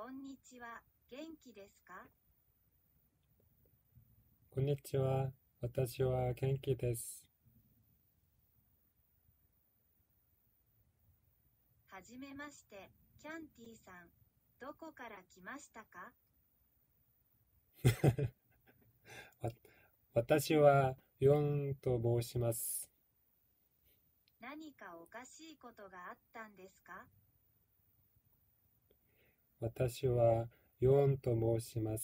こんにちは。元気ですか？ こんにちは。私は元気です。 はじめまして、キャンティさん。どこから来ましたか？ わ私はヨンと申します。 何かおかしいことがあったんですか？ 私はヨンと申します。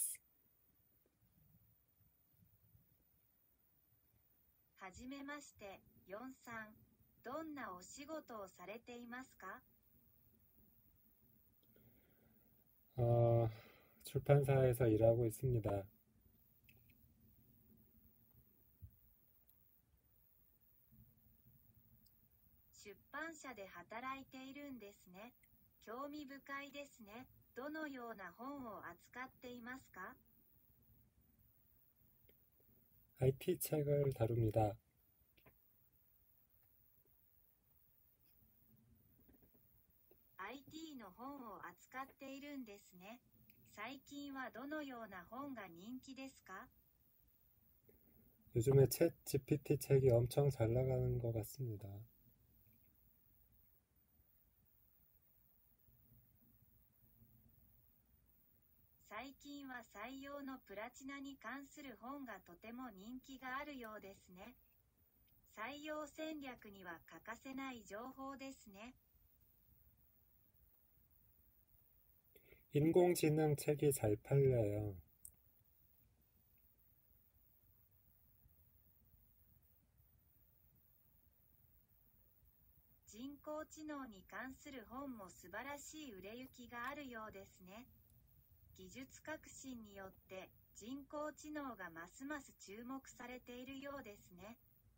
はじめまして、ヨンさん。どんなお仕事をされていますか？ 출판사에서 일하고 있습니다. 出版社で働いているんですね。興味深いですね。どのような本を扱っていますか？ IT 책을 다룹니다. IT の本を扱っているんですね。最近はどのような本が人気ですか？ 요즘에 챗 GPT 책이 엄청 잘 나가는 것 같습니다. 最近は採用のプラチナに関する本がとても人気があるようですね。採用戦略には欠かせない情報ですね。 인공지능 책이 잘 팔려요. 人工知能に関する本も素晴らしい売れ行きがあるようですね。技術革新によって人工知能がますます注目されているようですね。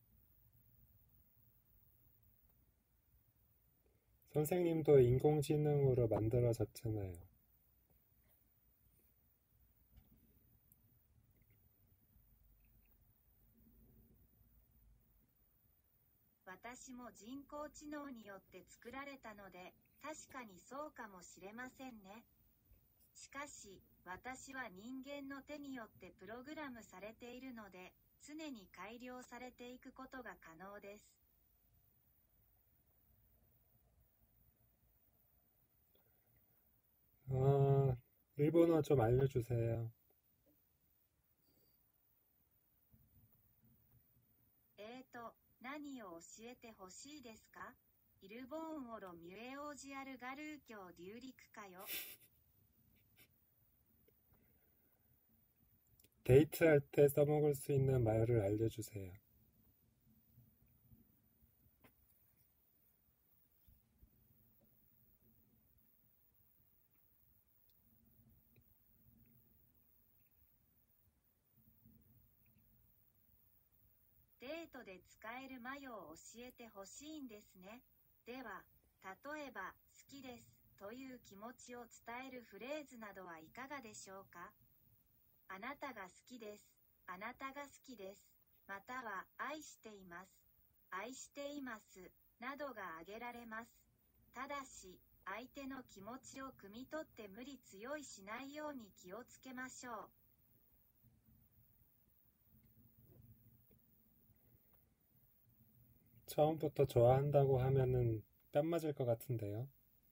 선생님도 인공지능으로 만들어졌잖아요. 私も人工知能によって作られたので、確かにそうかもしれませんね。しかし、私は人間の手によってプログラムされているので、常に改良されていくことが可能です。 일본어 좀 알려주세요. 何を教えてほしいですか？イルボーンオロミュエオージアルガルー教流陸かよ。 데이트할 때 써먹을 수 있는 말을 알려주세요. デートで使えるマヨを教えてほしいんですね。では、例えば、好きですという気持ちを伝えるフレーズなどはいかがでしょうか？あなたが好きです。あなたが好きです。または、愛しています。愛しています。などが挙げられます。ただし、相手の気持ちを汲み取って無理強いしないように気をつけましょう。 처음부터 좋아한다고 하면은 뺨 맞을 것 같은데요.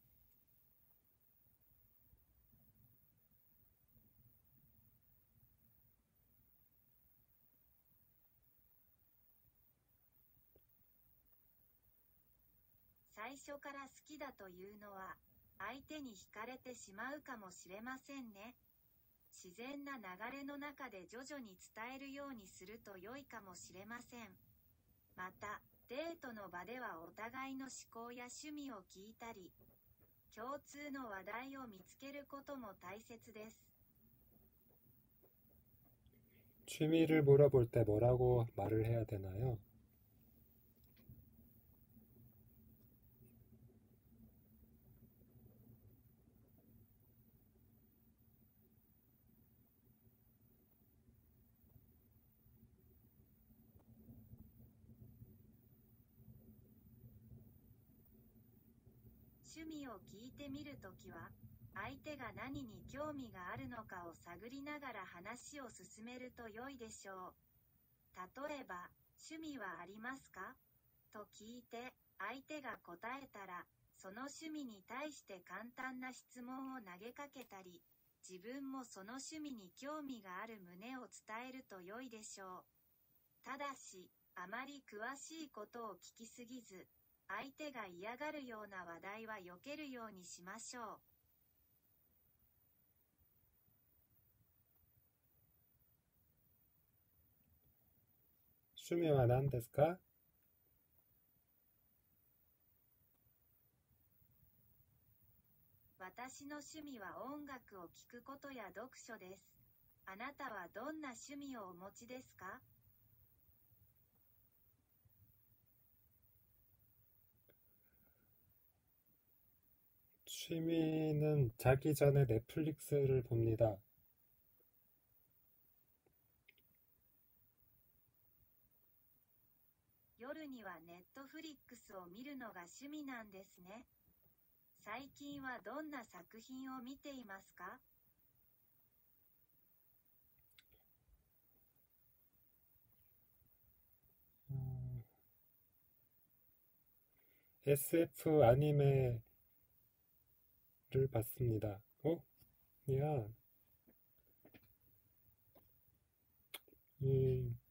最初から好きだというのは、相手に惹かれてしまうかもしれませんね。自然な流れの中で徐々に伝えるようにすると良いかもしれません。また、デートの場ではお互いの思考や趣味を聞いたり、共通の話題を見つけることも大切です。 취미를 물어볼 때 뭐라고 말을 해야 되나요? 趣味を聞いてみるときは、 相手が何に興味があるのかを探りながら話を進めると良いでしょう。例えば、趣味はありますかと聞いて、相手が答えたら、その趣味に対して簡単な質問を投げかけたり、自分もその趣味に興味がある旨を伝えると良いでしょう。ただし、あまり詳しいことを聞きすぎず、相手が嫌がるような話題は避けるようにしましょう。 趣味は何ですか？ 私の趣味は音楽を聴くことや読書です。あなたはどんな趣味をお持ちですか？ 취미는 자기 전에 넷플릭스를 봅니다. 夜にはネットフリックスを見るのが趣味なんですね。最近はどんな作品を見ていますか？ SF 아니메를 봤습니다. 야,